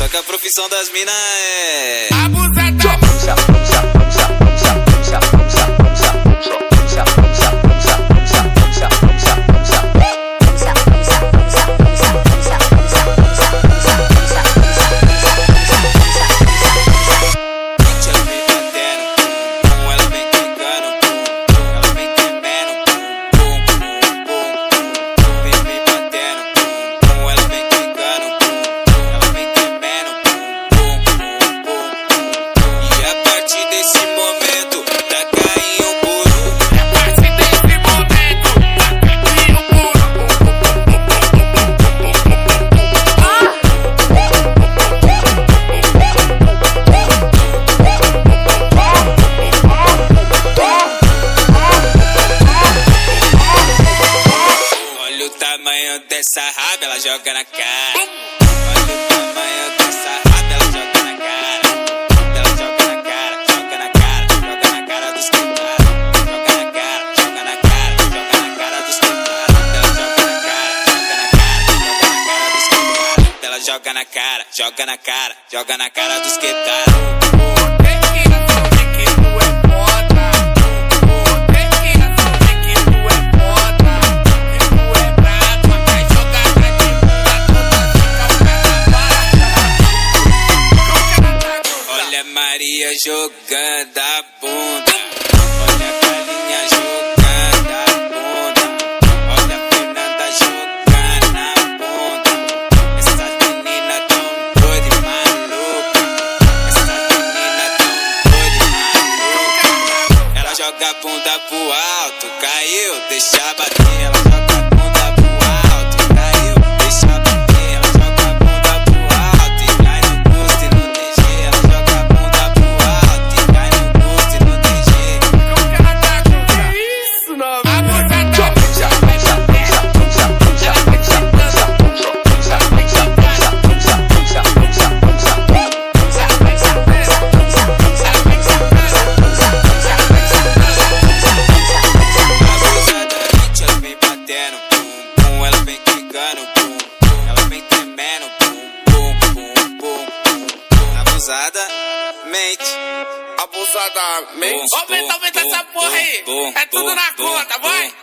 que a profissão das minas é dessa raba, ela joga na cara. Olha o tamanho dessa raba, ela joga na cara. Ela joga na cara, joga na cara, joga na cara dos quebrados. Joga na cara, joga na cara, joga na cara dos quebrados. Ela joga na cara, joga na cara, joga na cara dos quebrados. Ela joga na cara, joga na cara, joga na cara dos quebrados. Maria jogando a bunda, olha a Galinha jogando a bunda, olha a Fernanda jogando a bunda. Essas meninas tão doidas e malucas, essas meninas tão doidas e malucas. Ela joga a bunda pro alto, caiu, deixa bater. Ela joga a bunda pro alto, caiu, deixa bater. Ela joga a bunda pro alto e cai no gosto e no DG. Ela joga a bunda abusadamente. Aumenta essa porra aí. É tudo na conta, vai.